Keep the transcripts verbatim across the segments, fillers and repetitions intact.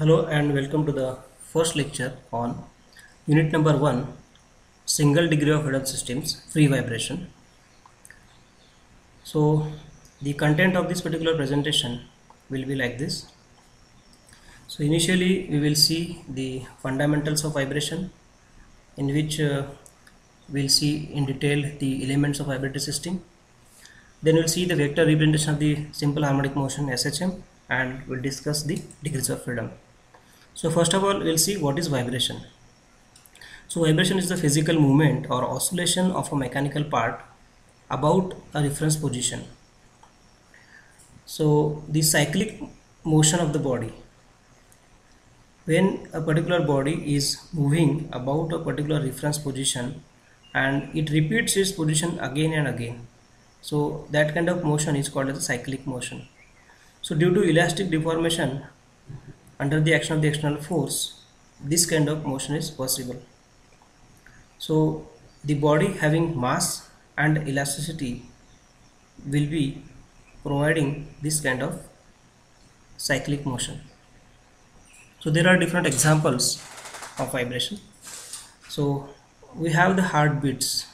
Hello and welcome to the first lecture on unit number one, single degree of freedom systems, free vibration. So the content of this particular presentation will be like this. So initially we will see the fundamentals of vibration, in which uh, we'll see in detail the elements of vibratory system. Then we'll see the vector representation of the simple harmonic motion S H M, and we'll discuss the degrees of freedom. So first of all, we'll see what is vibration. So vibration is the physical movement or oscillation of a mechanical part about a reference position. So the cyclic motion of the body. When a particular body is moving about a particular reference position and it repeats its position again and again, so that kind of motion is called as a cyclic motion. So due to elastic deformation under the action of the external force, this kind of motion is possible. So the body having mass and elasticity will be providing this kind of cyclic motion. So there are different examples of vibration. So we have the heartbeats.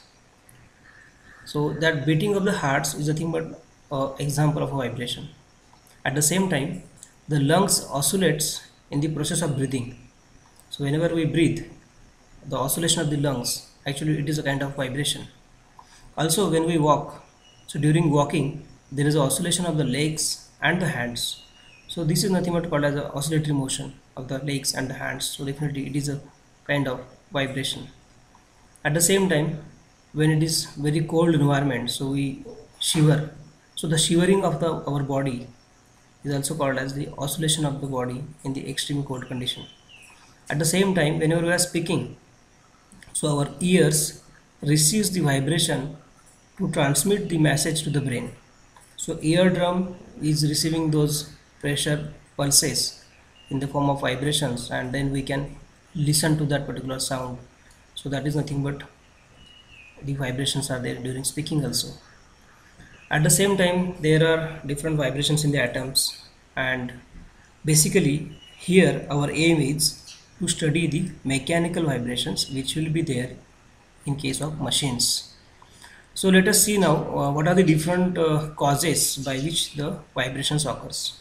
So that beating of the hearts is nothing but an example of a vibration. At the same time, the lungs oscillates in the process of breathing. So whenever we breathe, the oscillation of the lungs, actually it is a kind of vibration. Also when we walk, so during walking there is an oscillation of the legs and the hands. So this is nothing but called as a oscillatory motion of the legs and the hands. So definitely it is a kind of vibration. At the same time, when it is very cold environment, so we shiver. So the shivering of the our body is also called as the oscillation of the body in the extreme cold condition. At the same time, whenever we are speaking, so our ears receives the vibration to transmit the message to the brain. So eardrum is receiving those pressure pulses in the form of vibrations, and then we can listen to that particular sound. So that is nothing but the vibrations are there during speaking also. At the same time, there are different vibrations in the atoms, and basically here our aim is to study the mechanical vibrations which will be there in case of machines. So let us see now uh, what are the different uh, causes by which the vibrations occurs.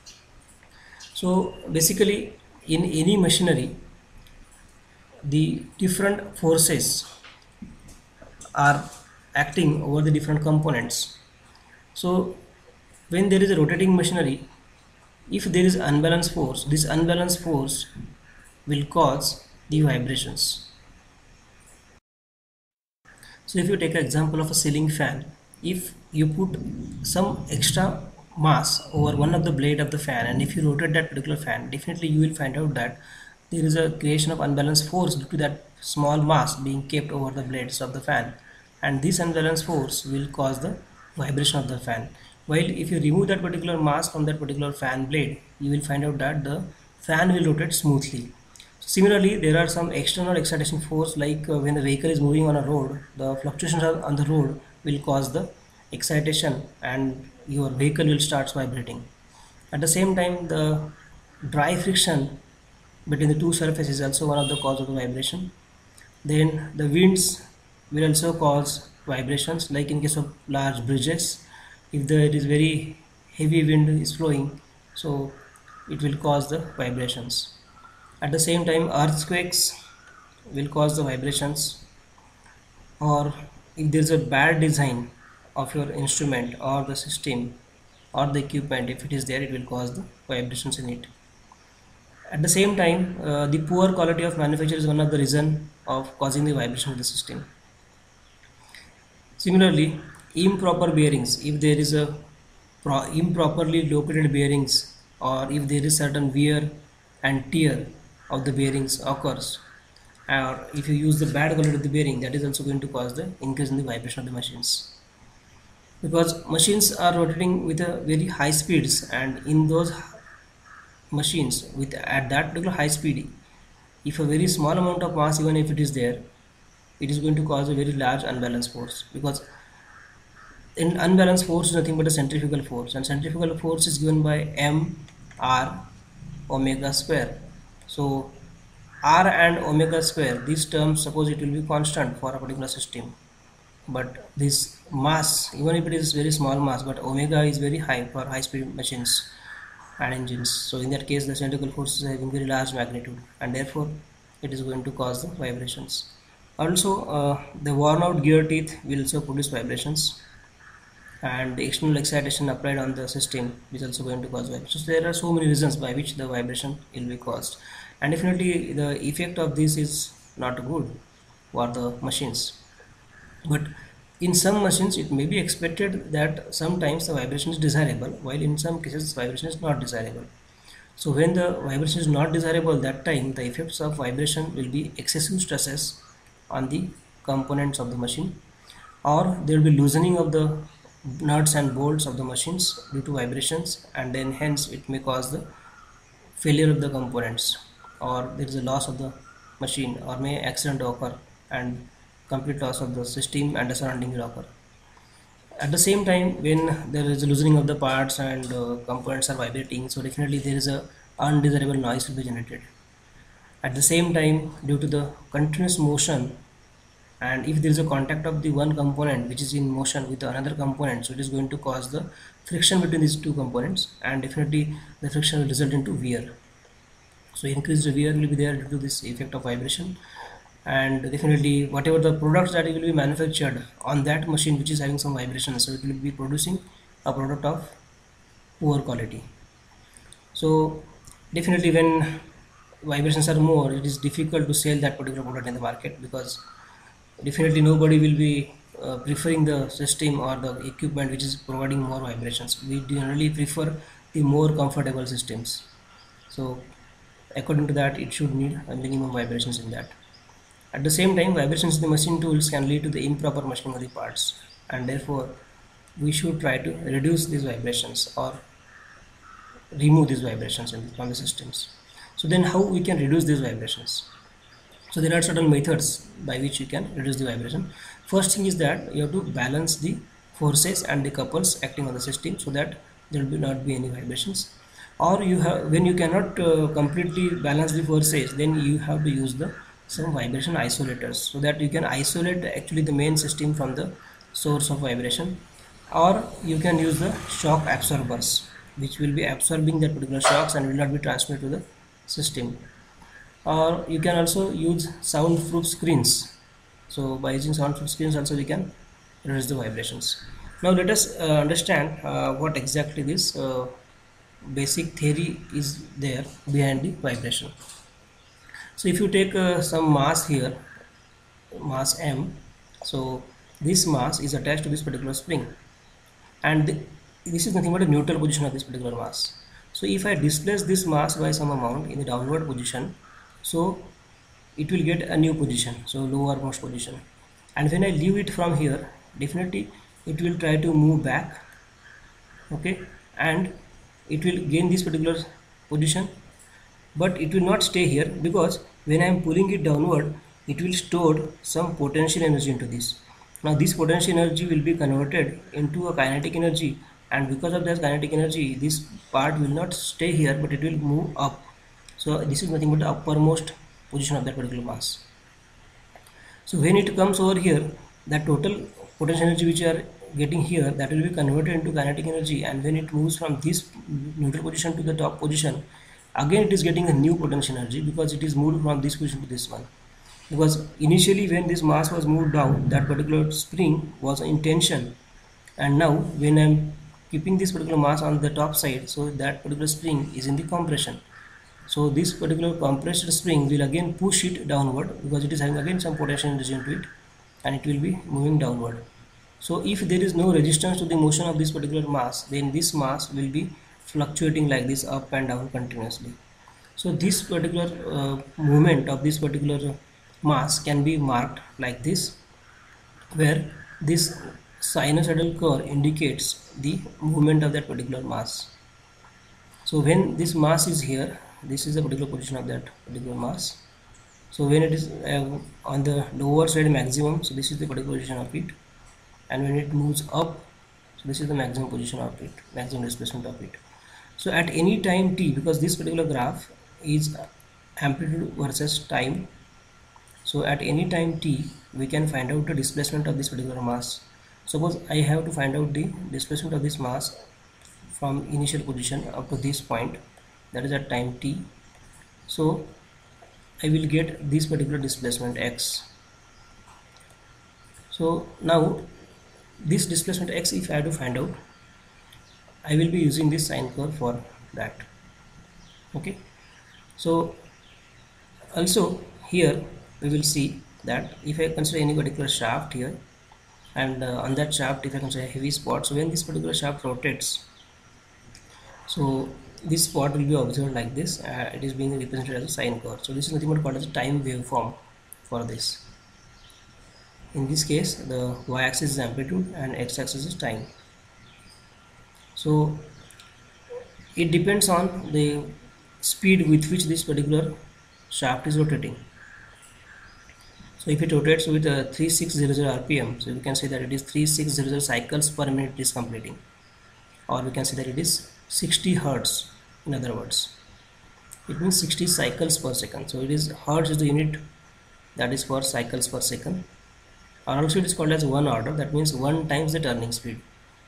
So basically in any machinery, the different forces are acting over the different components. So when there is a rotating machinery, if there is unbalanced force, this unbalanced force will cause the vibrations. So if you take an example of a ceiling fan, if you put some extra mass over one of the blade of the fan, and if you rotate that particular fan, definitely you will find out that there is a creation of unbalanced force due to that small mass being kept over the blades of the fan, and this unbalanced force will cause the vibration of the fan. While if you remove that particular mass from that particular fan blade, you will find out that the fan will rotate smoothly. Similarly, there are some external excitation force, like uh, when the vehicle is moving on a road, the fluctuations on the road will cause the excitation and your vehicle will start vibrating. At the same time, the dry friction between the two surfaces is also one of the cause of the vibration. Then the winds will also cause vibrations, like in case of large bridges, if there is very heavy wind is flowing, so it will cause the vibrations. At the same time, earthquakes will cause the vibrations, or if there is a bad design of your instrument or the system or the equipment, if it is there, it will cause the vibrations in it. At the same time, uh, the poor quality of manufacture is one of the reason of causing the vibration of the system. Similarly, improper bearings, if there is a pro improperly located bearings, or if there is certain wear and tear of the bearings occurs, or if you use the bad quality of the bearing, that is also going to cause the increase in the vibration of the machines, because machines are rotating with a very high speeds, and in those machines with at that particular high speed, if a very small amount of mass, even if it is there, it is going to cause a very large unbalanced force, because in unbalanced force is nothing but a centrifugal force, and centrifugal force is given by m r omega square. So r and omega square, these terms, suppose it will be constant for a particular system, but this mass, even if it is very small mass, but omega is very high for high speed machines and engines. So in that case the centrifugal force is having very large magnitude, and therefore it is going to cause the vibrations. Also uh, the worn out gear teeth will also produce vibrations, and the external excitation applied on the system is also going to cause vibration. So there are so many reasons by which the vibration will be caused, and definitely the effect of this is not good for the machines. But in some machines it may be expected that sometimes the vibration is desirable, while in some cases vibration is not desirable. So when the vibration is not desirable, that time the effects of vibration will be excessive stresses on the components of the machine, or there will be loosening of the nuts and bolts of the machines due to vibrations, and then hence it may cause the failure of the components, or there is a loss of the machine, or may accident occur and complete loss of the system and the surrounding will occur. At the same time, when there is a loosening of the parts and uh, components are vibrating, so definitely there is a undesirable noise will be generated. At the same time, due to the continuous motion, and if there is a contact of the one component which is in motion with another component, so it is going to cause the friction between these two components, and definitely the friction will result into wear. So increased wear will be there due to this effect of vibration, and definitely whatever the products that will be manufactured on that machine which is having some vibration, so it will be producing a product of poor quality. So definitely when vibrations are more, it is difficult to sell that particular product in the market, because definitely nobody will be uh, preferring the system or the equipment which is providing more vibrations. We generally prefer the more comfortable systems. So according to that, it should need a minimum vibrations in that. At the same time, vibrations in the machine tools can lead to the improper machining of the parts, and therefore we should try to reduce these vibrations or remove these vibrations in, from the systems. So then how we can reduce these vibrations? So there are certain methods by which you can reduce the vibration. First thing is that you have to balance the forces and the couples acting on the system, so that there will not be any vibrations. Or you have, when you cannot uh, completely balance the forces, then you have to use the some vibration isolators, so that you can isolate actually the main system from the source of vibration. Or you can use the shock absorbers, which will be absorbing that particular shocks and will not be transmitted to the system. Or you can also use soundproof screens. So by using soundproof screens also we can reduce the vibrations. Now let us uh, understand uh, what exactly this uh, basic theory is there behind the vibration. So if you take uh, some mass here, mass m, so this mass is attached to this particular spring, and the, this is nothing but a neutral position of this particular mass. So if I displace this mass by some amount in the downward position, so it will get a new position, so lowermost position, and when I leave it from here, definitely it will try to move back, okay, and it will gain this particular position, but it will not stay here, because when I am pulling it downward, it will store some potential energy into this. Now this potential energy will be converted into a kinetic energy, and because of that kinetic energy, this part will not stay here, but it will move up. So this is nothing but the uppermost position of that particular mass. So when it comes over here, that total potential energy which you are getting here, that will be converted into kinetic energy, and when it moves from this neutral position to the top position, again it is getting a new potential energy, because it is moved from this position to this one. Because initially when this mass was moved down, that particular spring was in tension, and now when I am keeping this particular mass on the top side, so that particular spring is in the compression. So this particular compressed spring will again push it downward, because it is having again some potential energy into it, and it will be moving downward. So if there is no resistance to the motion of this particular mass, then this mass will be fluctuating like this up and down continuously. So this particular uh, movement of this particular mass can be marked like this, where this sinusoidal curve indicates the movement of that particular mass. So when this mass is here, this is the particular position of that particular mass. So when it is uh, on the lower side maximum, so this is the particular position of it, and when it moves up, so this is the maximum position of it, maximum displacement of it. So at any time t, because this particular graph is amplitude versus time. So at any time t, we can find out the displacement of this particular mass. Suppose I have to find out the displacement of this mass from initial position up to this point, that is at time t. So I will get this particular displacement x. So now this displacement x, if I have to find out, I will be using this sine curve for that. Okay, so also here we will see that if I consider any particular shaft here, and uh, on that shaft if I consider a heavy spot, so when this particular shaft rotates, so this spot will be observed like this. Uh, it is being represented as a sine curve. So this is nothing but called as a time waveform for this. In this case, the y-axis is amplitude and x-axis is time. So it depends on the speed with which this particular shaft is rotating. So if it rotates with uh, thirty-six hundred R P M, so we can say that it is thirty-six hundred cycles per minute it is completing, or we can say that it is sixty hertz. In other words, it means sixty cycles per second. So it is hertz is the unit that is for cycles per second, or also it is called as one order, that means one times the turning speed.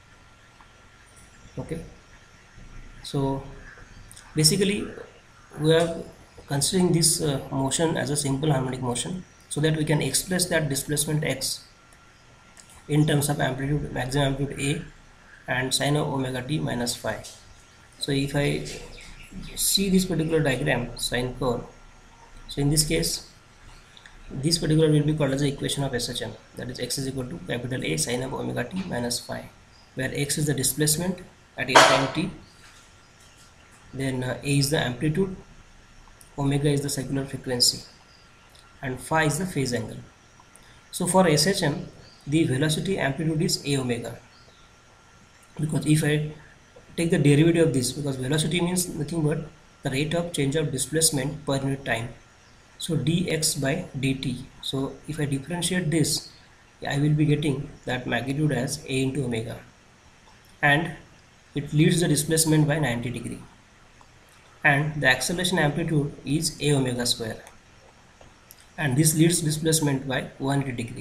Okay, so basically we are considering this uh, motion as a simple harmonic motion, so that we can express that displacement x in terms of amplitude, maximum amplitude a, and sine of omega t minus phi. So if I see this particular diagram, sine curve, so in this case this particular will be called as the equation of S H M, that is x is equal to capital A sine of omega t minus phi, where x is the displacement at any time t, then uh, A is the amplitude, omega is the circular frequency, and phi is the phase angle. So for S H M, the velocity amplitude is a omega, because if I take the derivative of this, because velocity means nothing but the rate of change of displacement per unit time, so dx by dt. So if I differentiate this, I will be getting that magnitude as a into omega, and it leads the displacement by ninety degree, and the acceleration amplitude is a omega square, and this leads displacement by one hundred degree.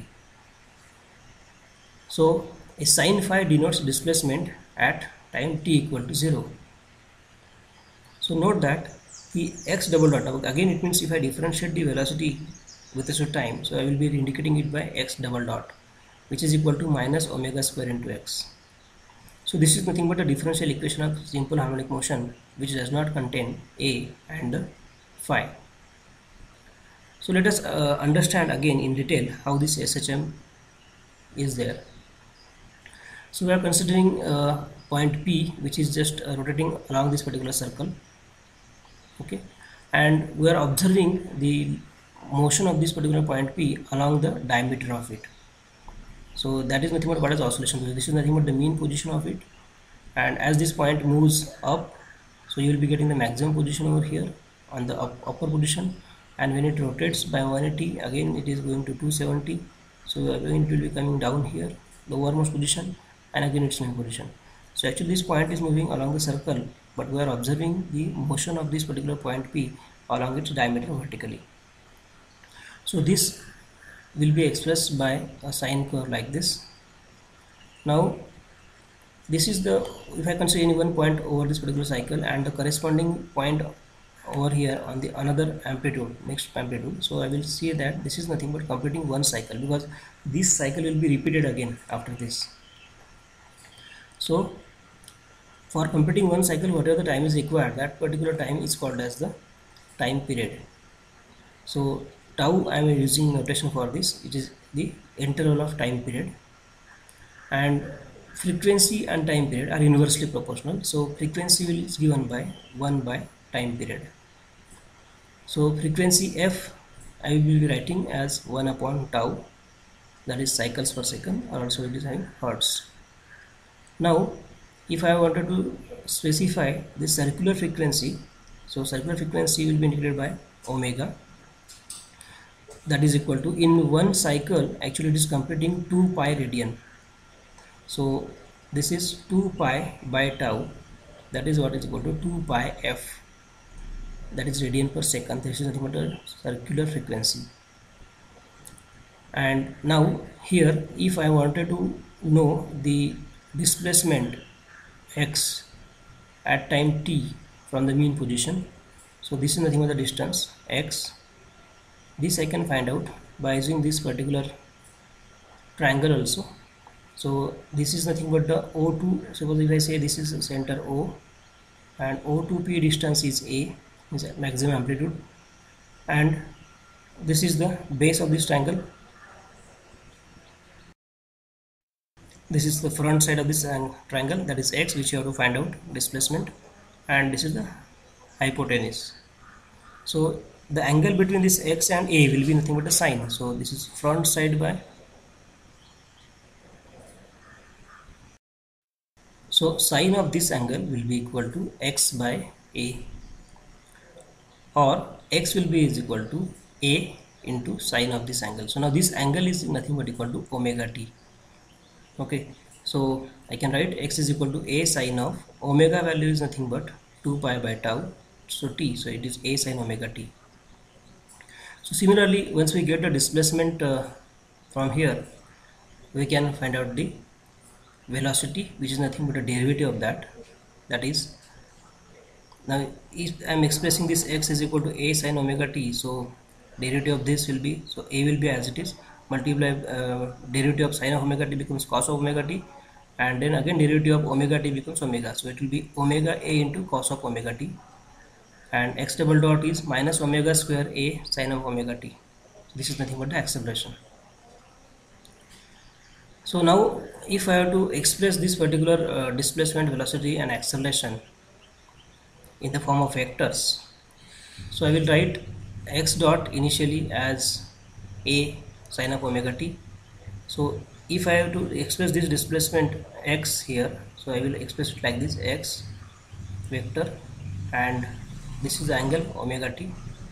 So a sine phi denotes displacement at time t equal to zero. So note that the x double dot, again it means if I differentiate the velocity with respect to time, so I will be indicating it by x double dot, which is equal to minus omega square into x. So this is nothing but a differential equation of simple harmonic motion which does not contain a and phi. So let us uh, understand again in detail how this S H M is there. So we are considering uh, point P, which is just uh, rotating along this particular circle. Okay, and we are observing the motion of this particular point P along the diameter of it. So that is nothing but what is oscillation. So this is nothing but the mean position of it, and as this point moves up, so you will be getting the maximum position over here on the up, upper position, and when it rotates by one eighty, again it is going to two seventy, so again it will be coming down here, the lowermost position, and again its main position. So actually this point is moving along the circle, but we are observing the motion of this particular point P along its diameter vertically. So this will be expressed by a sine curve like this. Now this is the, if I consider any one point over this particular cycle and the corresponding point over here on the another amplitude, next amplitude, so I will see that this is nothing but completing one cycle, because this cycle will be repeated again after this. So for completing one cycle, whatever the time is required, that particular time is called as the time period. So tau, I am using notation for this, it is the interval of time period, and frequency and time period are inversely proportional. So frequency will is given by one by time period. So frequency f I will be writing as one upon tau, that is cycles per second, or also it is having hertz. Now if I wanted to specify the circular frequency, so circular frequency will be indicated by omega, that is equal to, in one cycle actually it is completing two pi radian, so this is two pi by tau, that is what is equal to two pi f. that is radian per second. This is nothing but a circular frequency. And now here, if I wanted to know the displacement x at time t from the mean position, so this is nothing but the distance x. This I can find out by using this particular triangle also. So this is nothing but the O two. Suppose if I say this is center O and O to P distance is A, is maximum amplitude, and this is the base of this triangle. This is the front side of this triangle, that is x, which you have to find out displacement, and this is the hypotenuse. So the angle between this x and A will be nothing but a sine. So this is front side by, so sine of this angle will be equal to x by A, or x will be is equal to A into sine of this angle. So now this angle is nothing but equal to omega t. Okay, so I can write x is equal to A sine of omega value is nothing but two pi by tau, so t, so it is A sine omega t. So similarly, once we get the displacement uh, from here, we can find out the velocity, which is nothing but a derivative of that. That is, now if I am expressing this x is equal to A sine omega t, so derivative of this will be, so A will be as it is, multiply uh, derivative of sine of omega t becomes cos of omega t, and then again derivative of omega t becomes omega, so it will be omega A into cos of omega t, and x double dot is minus omega square A sine of omega t. This is nothing but the acceleration. So now if I have to express this particular uh, displacement, velocity and acceleration in the form of vectors, so I will write x dot initially as A sine of omega t. So if I have to express this displacement x here, so I will express it like this, x vector, and this is the angle omega t,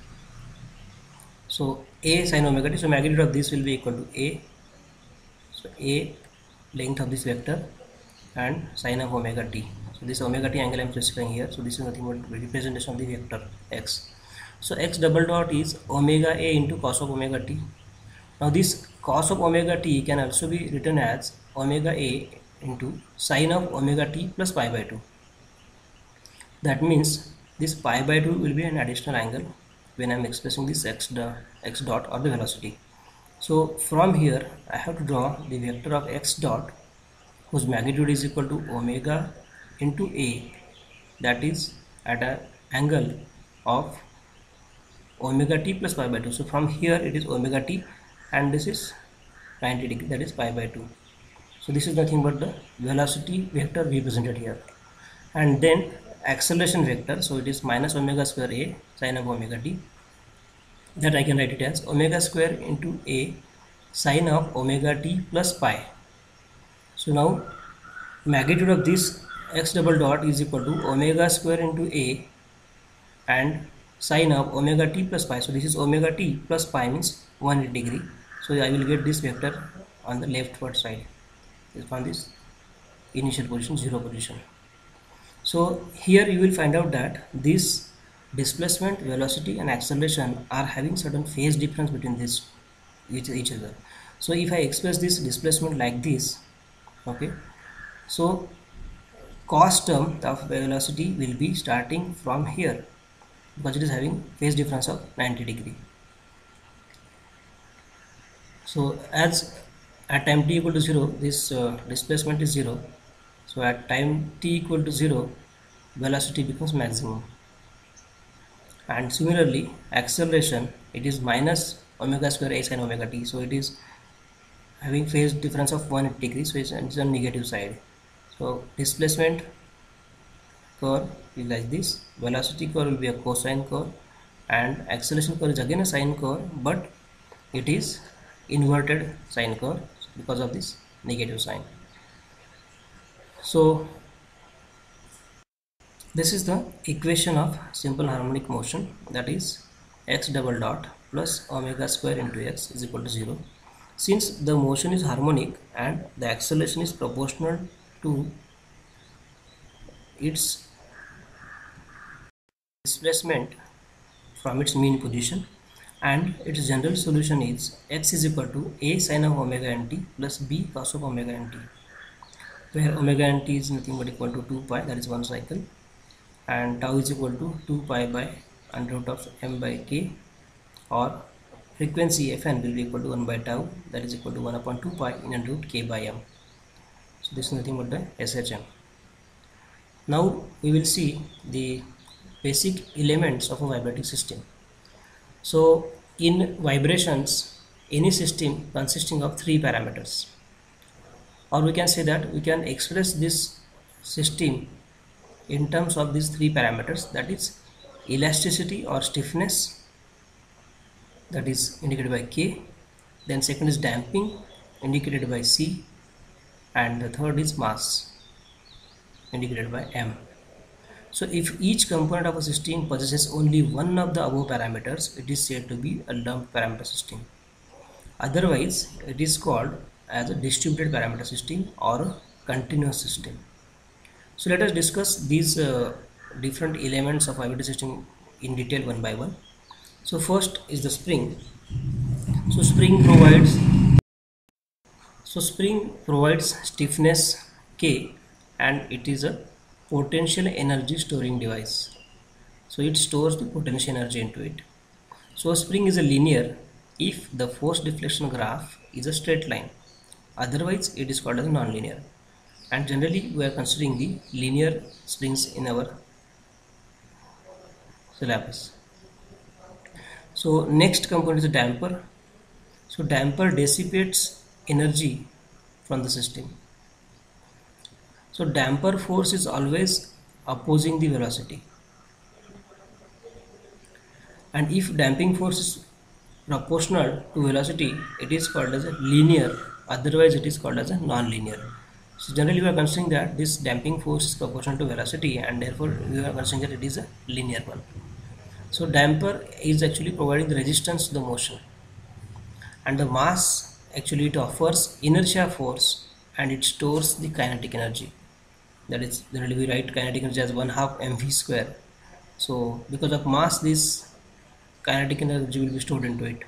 so A sine omega t, so magnitude of this will be equal to A, so A length of this vector and sine of omega t. So this omega t angle I am specifying here, so this is nothing but representation of the vector x. So x double dot is omega A into cos of omega t. Now this cos of omega t can also be written as omega A into sine of omega t plus pi by two. That means this pi by two will be an additional angle when I am expressing this x, the x dot or the velocity. So from here I have to draw the vector of x dot whose magnitude is equal to omega into A, that is at an angle of omega t plus pi by two. So from here it is omega t and this is ninety degree, that is pi by two. So this is nothing but the velocity vector represented here, and then acceleration vector, so it is minus omega square A sine of omega t, that I can write it as omega square into A sine of omega t plus pi. So now magnitude of this x double dot is equal to omega square into A and sine of omega t plus pi. So this is omega t plus pi means one hundred degree. So I will get this vector on the leftward side from this initial position, zero position. So here you will find out that this displacement, velocity and acceleration are having certain phase difference between this each, each other. So if I express this displacement like this, okay, so cos term of velocity will be starting from here because it is having phase difference of ninety degree. So as at time t equal to zero, this uh, displacement is zero. So at time t equal to zero, velocity becomes maximum. And similarly, acceleration, it is minus omega square A sine omega t. So it is having phase difference of one hundred degree. So it's, it's on negative side. So displacement curve is like this. Velocity curve will be a cosine curve, and acceleration curve is again a sine curve, but it is inverted sine curve because of this negative sign. So this is the equation of simple harmonic motion, that is x double dot plus omega square into x is equal to zero. Since the motion is harmonic and the acceleration is proportional to its displacement, from its mean position, and its general solution is x is equal to a sin of omega nt plus b cos of omega nt, where omega nt is nothing but equal to two pi, that is one cycle, and tau is equal to two pi by under root of m by k, or frequency fn will be equal to one by tau, that is equal to one upon two pi in under root k by m. So this is nothing but the S H M. Now we will see the basic elements of a vibrating system. So in vibrations, any system consisting of three parameters, or we can say that we can express this system in terms of these three parameters, that is elasticity or stiffness, that is indicated by K, then second is damping indicated by C, and the third is mass indicated by M. So if each component of a system possesses only one of the above parameters, it is said to be a lumped parameter system. Otherwise, it is called as a distributed parameter system or a continuous system. So let us discuss these uh, different elements of vibrating system in detail one by one. So first is the spring. So spring provides so spring provides stiffness K, and it is a potential energy storing device. So it stores the potential energy into it. So a spring is a linear if the force deflection graph is a straight line. Otherwise, it is called as non-linear. And generally, we are considering the linear springs in our syllabus. So next component is a damper. So damper dissipates energy from the system. So damper force is always opposing the velocity, and if damping force is proportional to velocity, it is called as a linear, otherwise it is called as a non-linear. So generally we are considering that this damping force is proportional to velocity, and therefore we are considering that it is a linear one. So damper is actually providing the resistance to the motion, and the mass actually it offers inertia force, and it stores the kinetic energy. That is, generally we write kinetic energy as one half mv square. So because of mass, this kinetic energy will be stored into it.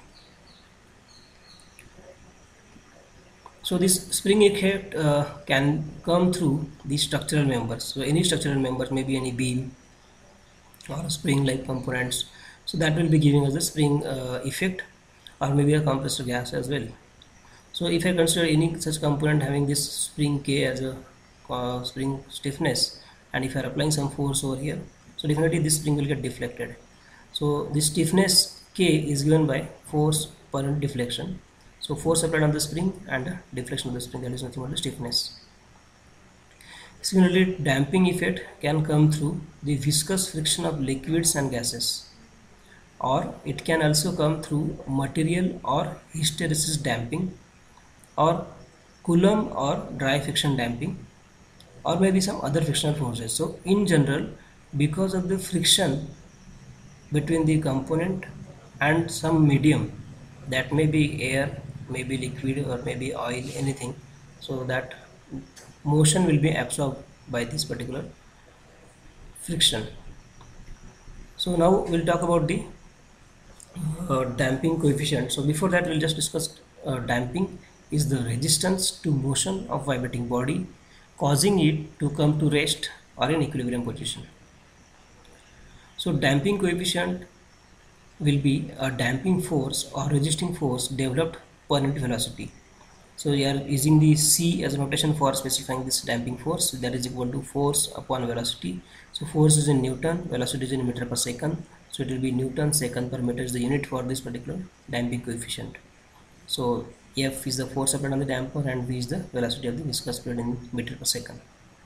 So this spring effect uh, can come through the structural members. So any structural members, maybe any beam or spring like components, so that will be giving us the spring uh, effect, or maybe a compressor gas as well. So if I consider any such component having this spring K as a uh, spring stiffness, and if I are applying some force over here, so definitely this spring will get deflected. So this stiffness K is given by force per unit deflection. So force applied on the spring and deflection of the spring, that is nothing but the stiffness. Similarly, damping effect can come through the viscous friction of liquids and gases, or it can also come through material or hysteresis damping, or Coulomb or dry friction damping, or maybe some other frictional forces. So in general, because of the friction between the component and some medium, that may be air, maybe liquid, or maybe oil, anything, so that motion will be absorbed by this particular friction. So now we'll talk about the uh, damping coefficient. So before that, we'll just discuss uh, damping is the resistance to motion of vibrating body, causing it to come to rest or in equilibrium position. So damping coefficient will be a damping force or resisting force developed per unit velocity. So we are using the C as a notation for specifying this damping force. So that is equal to force upon velocity. So force is in Newton, velocity is in meter per second. So it will be Newton second per meter is the unit for this particular damping coefficient. So F is the force applied on the damper, and V is the velocity of the viscous fluid in meter per second.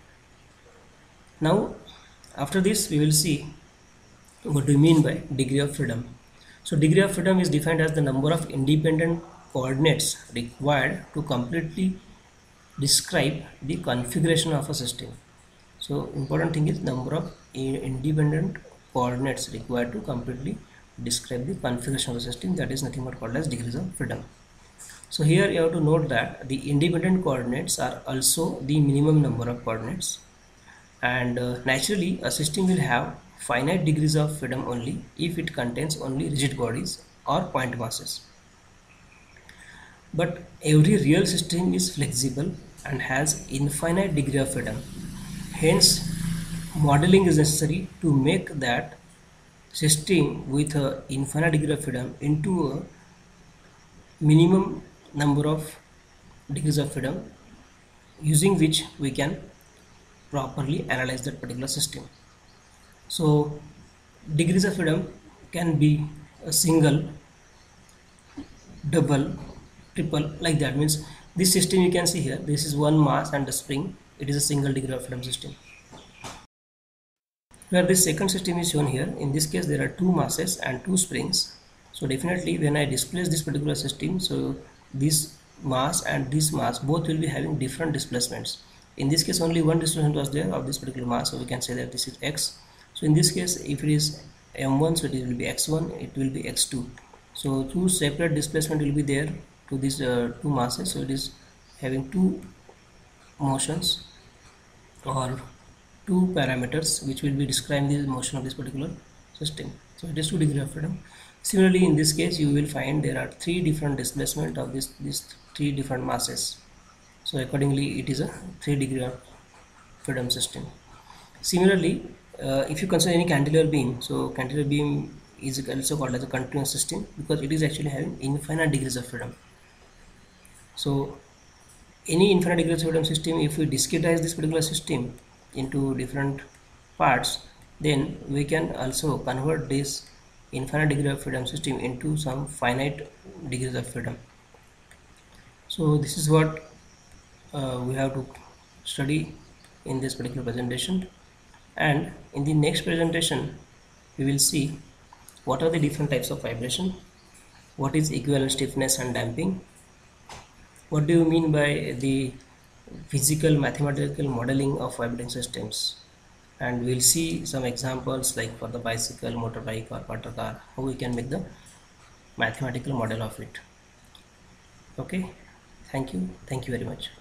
Now after this we will see what do we mean by degree of freedom. So degree of freedom is defined as the number of independent coordinates required to completely describe the configuration of a system. So important thing is number of independent coordinates required to completely describe the configuration of the system, that is nothing but called as degrees of freedom. So here you have to note that the independent coordinates are also the minimum number of coordinates, and uh, naturally a system will have finite degrees of freedom only if it contains only rigid bodies or point masses. But every real system is flexible and has infinite degree of freedom. Hence, modeling is necessary to make that system with a infinite degree of freedom into a minimum number of degrees of freedom, using which we can properly analyze that particular system. So degrees of freedom can be a single, double, triple, like that. Means this system you can see here, this is one mass and a spring, it is a single degree of freedom system. Where this second system is shown here, in this case there are two masses and two springs. So definitely when I displace this particular system, so this mass and this mass both will be having different displacements. In this case only one displacement was there of this particular mass, so we can say that this is x. So in this case if it is m one, so it will be x one, it will be x two. So two separate displacement will be there to these uh, two masses, so it is having two motions or two parameters which will be describing the motion of this particular system. So it is two degree of freedom. Similarly in this case you will find there are three different displacement of this these three different masses, so accordingly it is a three degree of freedom system. Similarly uh, if you consider any cantilever beam, so cantilever beam is also called as a continuous system because it is actually having infinite degrees of freedom. So any infinite degrees of freedom system, if we discretize this particular system into different parts, then we can also convert this infinite degree of freedom system into some finite degrees of freedom. So this is what uh, we have to study in this particular presentation, and in the next presentation we will see what are the different types of vibration, what is equivalent stiffness and damping, what do you mean by the physical mathematical modeling of vibrating systems, and we'll see some examples like for the bicycle, motorbike or water car, how we can make the mathematical model of it. Okay, thank you thank you very much.